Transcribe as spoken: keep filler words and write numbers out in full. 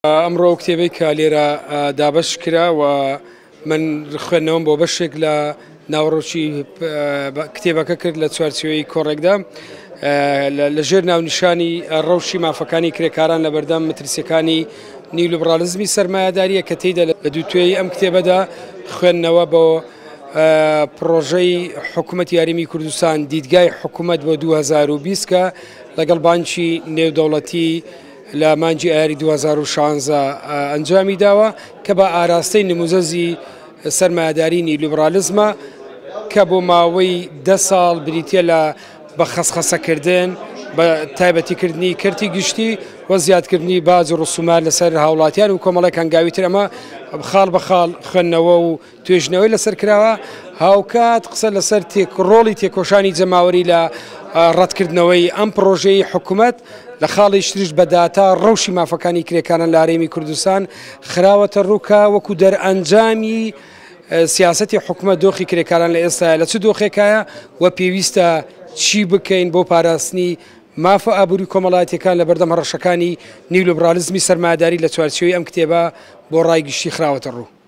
ئەمڕۆ کتێبەی کە لێرە دابەش کرا و من خوێندنەوەم بۆ بەشێک لە ناوڕۆکی کتێبەکە کرد لە چوارچێوەی کۆڕێکدا لەژێر ناونیشانی ڕەوشی مافەکانی کرێکاران لە بەردەم مەترسیەکانی نیولبرالیزمی سەرمایەداریە کە تێیدا لە دووتوێی ئەم کتێبەدا خوێندنەوە بۆ پرۆژەی حکوومەتی یاریمی کوردستان دیدگای حکوومەت بۆ دوو هەزار و بیست کە لەگەڵ بانکی نێودەوڵەتی لە مانجی ئایاری دوو هەزار و شانزە ئەنجامی داوە کە بە ئاراستەی نموزەزی سەرمایەداری نیولبرالیزمە کە بۆ ماوەی دە ساڵ بریتە لە بە خەسخەسەکردن بە تایبەتیکردنی کەرتی گشتی و زیادکردنی باج و ڕسومات لەسەر هاوڵاتیان و کۆمەڵێک هەنگاوی تر ئەمە خاڵ بە خاڵ خوێندنەوە و توێژنەوەی لەسەر کراوە هاوکات قسە لەسەر ڕۆڵی تێکۆشانی جەماوەری لە ڕەتکردنەوەی ئەم پرۆژەی حکوومەت لە خاڵی شتریش بەداتا ڕەوشی مافەکانی کرێکاران لە هەرێمی کوردستان خراوەتە ڕووکە وەکو دەرئەنجامی سیاسەتی حکوومەت دۆخی کرێکاران لە ئێستا لە چ دۆخێکایە و پێویستە چی بکەین بۆ پاراستنی مافە ئابووری کۆمەڵایەتیەکان لە بەردەم هەڕەشەکانی نیولبرالیزمی سەرمایەداری لە چوارچێوەی ئەم کتێبە بۆ ڕای گشتی خراوەتە ڕوو.